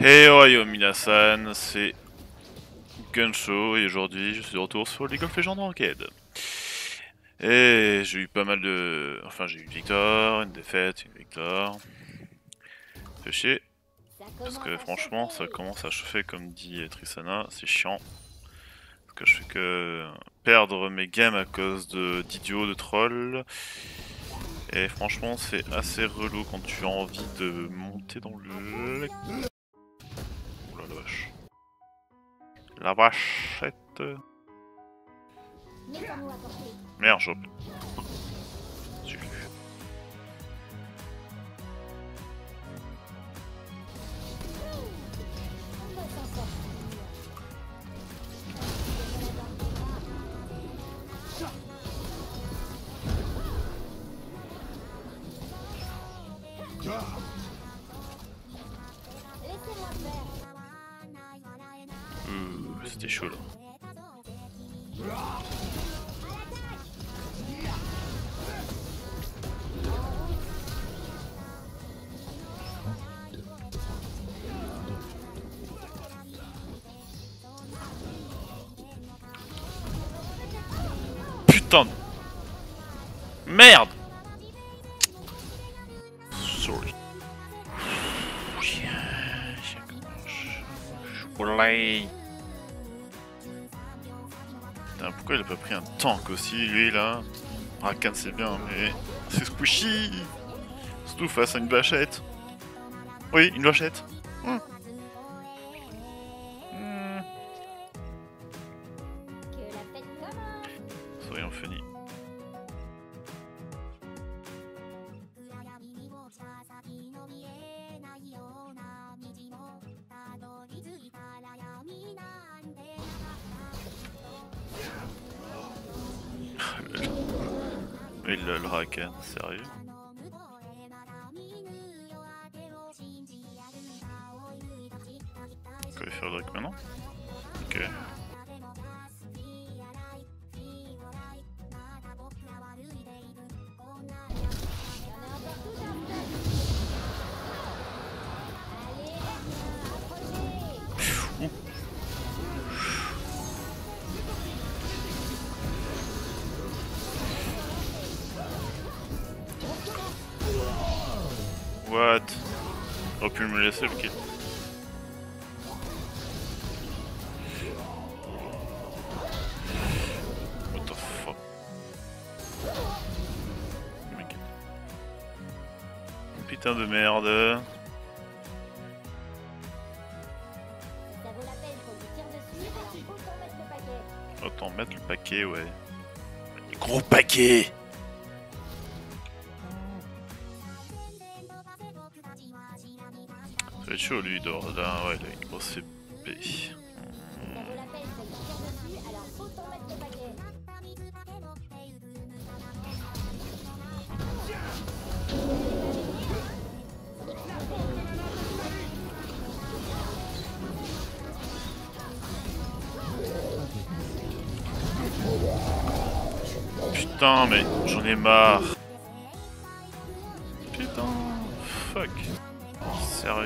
Hey yo Minasan, c'est Gunshow et aujourd'hui je suis de retour sur League of Legends Arcade. Et j'ai eu pas mal de... Enfin j'ai eu une victoire, une défaite, une victoire. Fait chier, parce que franchement ça commence à chauffer comme dit Tristana, c'est chiant. Parce que je fais que perdre mes games à cause d'idiots, de trolls. Et franchement c'est assez relou quand tu as envie de monter dans le... Oula la vache. La vachette. Merde, j'ai lu. C'était chaud là. Putain de... Merde. Sorry. Olay. Putain, pourquoi il a pas pris un tank aussi, lui, là? Rakan c'est bien, mais... C'est squishy. Surtout face à une vachette. Oui, une vachette. Soyons funny. Mais le Rakan, sérieux? On peut faire le Drake maintenant? Ok. What? J'aurais pu me laisser le kill. What the fuck? Mec. Putain de merde. Autant mettre le paquet, ouais. Gros paquet! Ça va être chaud lui, là, ouais, il a une grosse épée. Putain, mais j'en ai marre. Putain, fuck. Sérieux.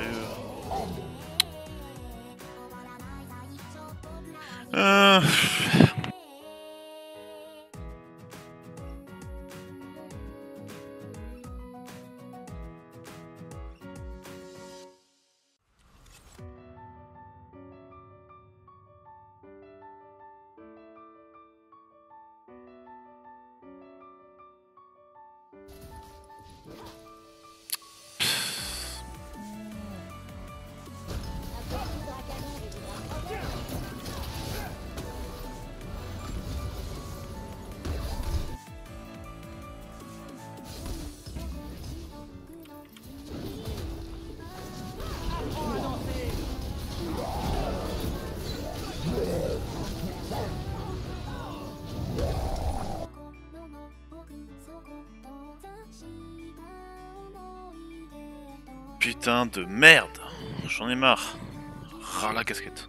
Euh... Putain de merde. J'en ai marre. Rah la casquette.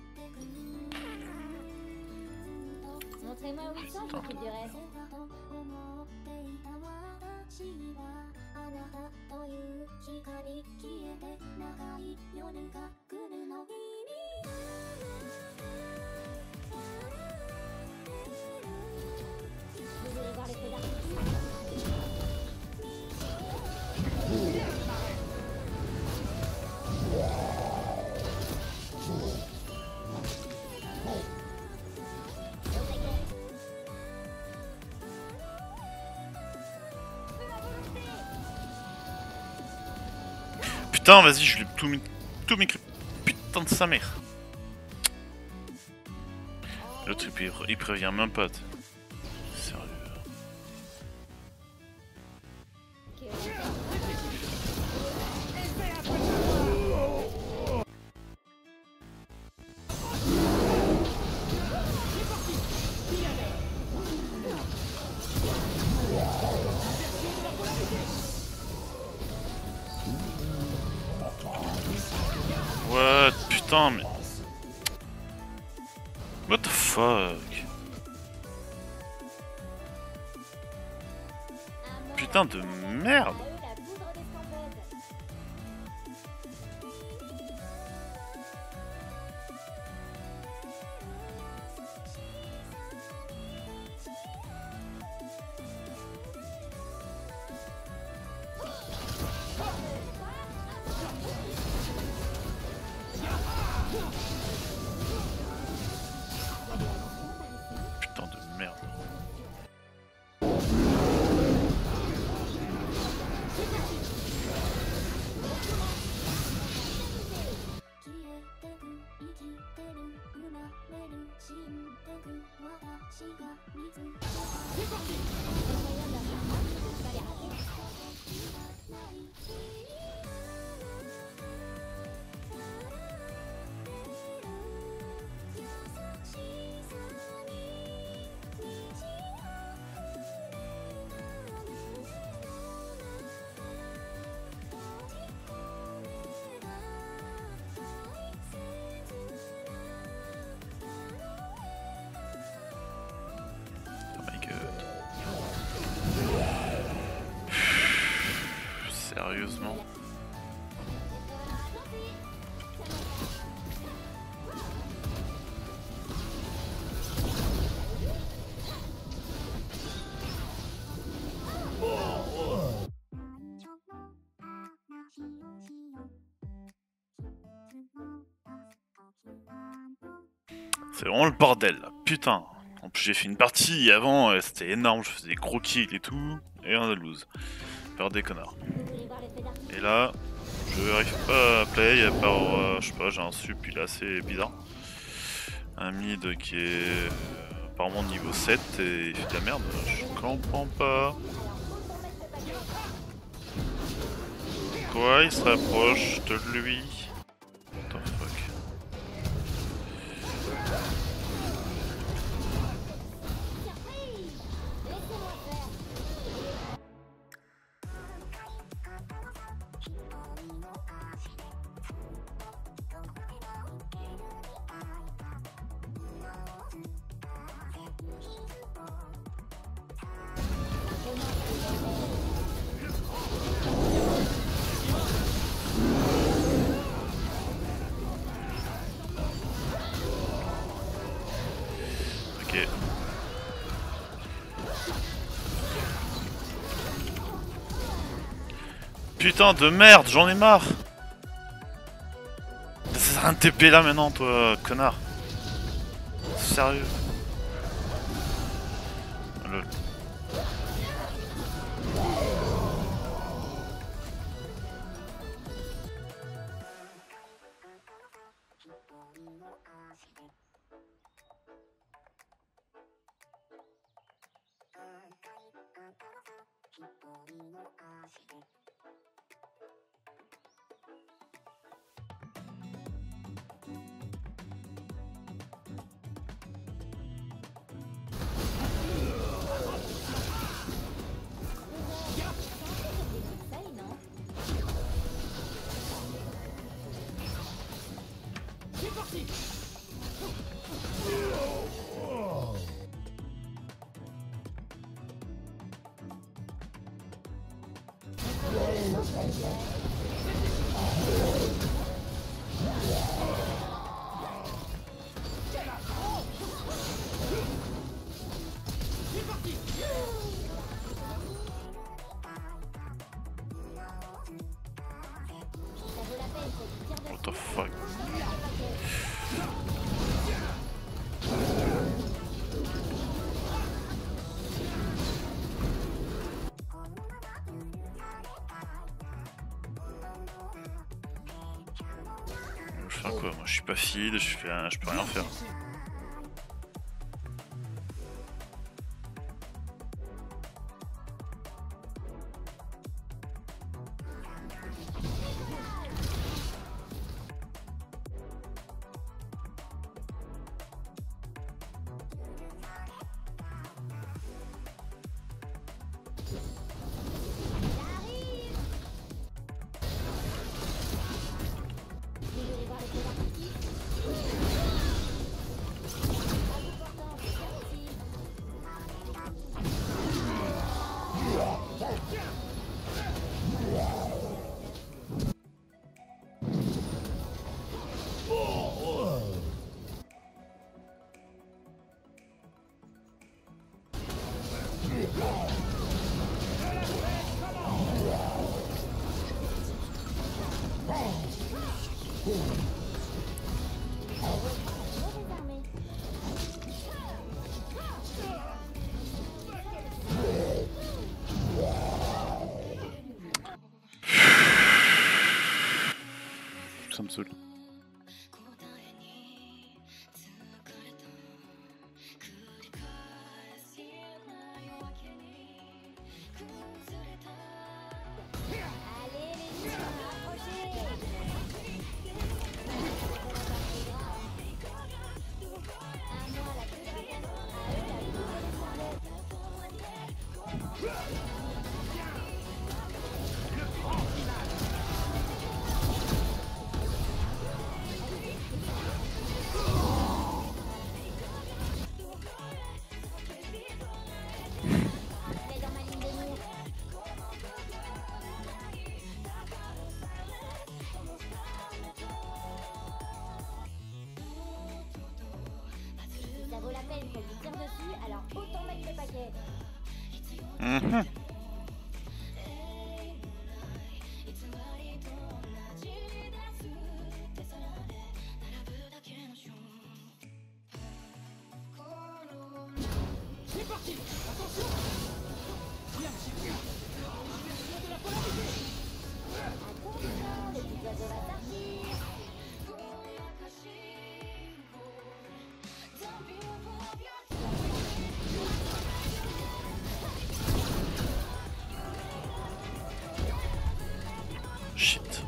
Putain. Putain, vas-y, je l'ai tout mis putain de sa mère. L'autre il prévient même pas. Sérieux. What? Putain, mais... What the fuck? Putain de merde! Putain de merde. Sérieusement. C'est vraiment le bordel là, putain. En plus j'ai fait une partie avant, c'était énorme, je faisais des gros kills et tout, et on a lose. Peur des connards. Et là, je n'arrive pas à play, à part, je sais pas, j'ai un sup, il est assez bizarre. Un mid qui est apparemment niveau 7 et il fait de la merde, je comprends pas. Quoi, il se rapproche de lui? What the fuck? Ok. Putain de merde, j'en ai marre. Ça sert à rien de TP là maintenant, toi, connard. Sérieux. Lol. What the fuck? Je fais quoi? Moi je suis pas feed, je peux rien faire. Ça me saoule. Ça vaut la peine qu'on lui tire dessus, alors autant mettre le paquet. C'est parti. Attention. Bien, c'est de la polarité. Attention, le petit oiseau va sortir. Shit.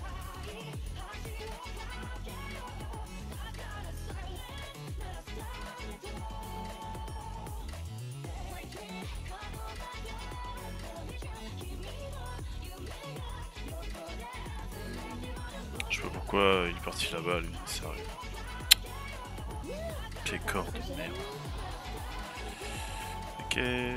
Je sais pas pourquoi il est parti là-bas, lui, sérieux. Quel corps de merde. Ok.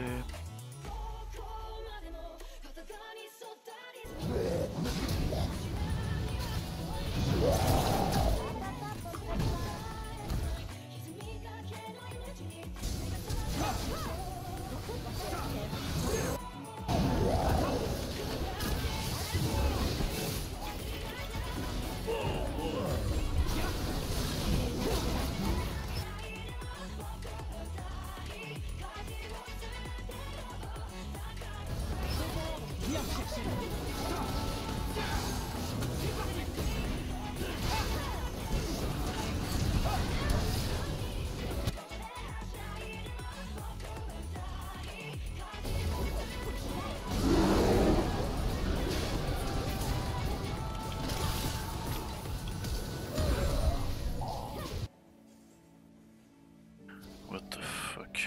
What the fuck?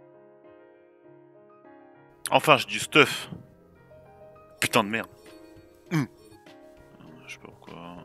Enfin, j'ai du stuff. Putain de merde. Je sais pas pourquoi.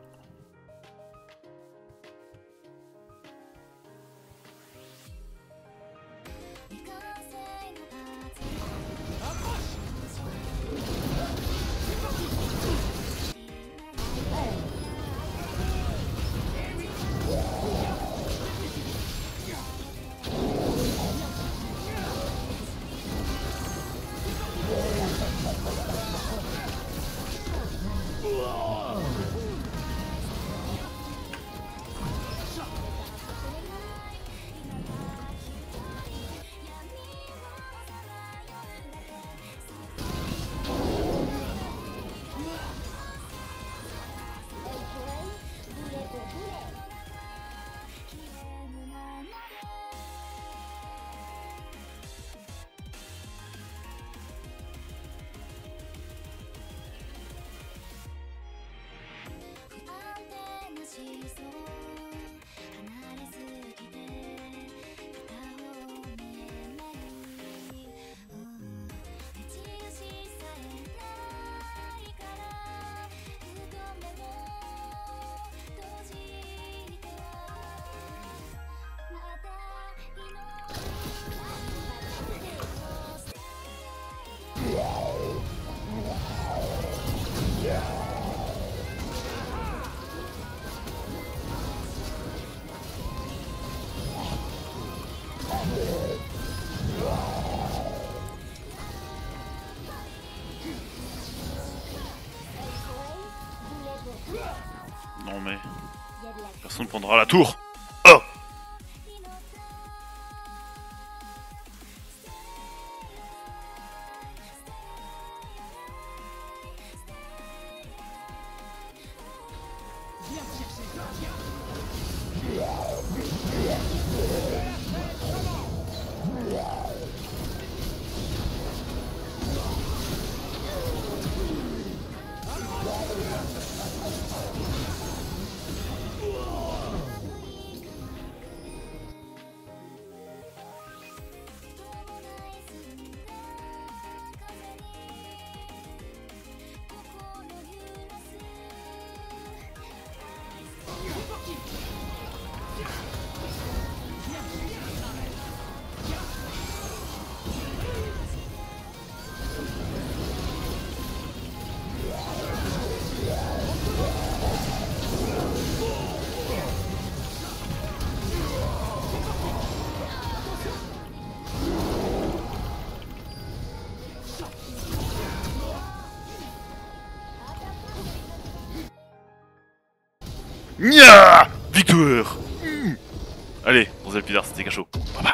Non mais... Personne prendra la tour. Oh! Nya! Victoire! Allez, on se c'était cachot. Bye bye.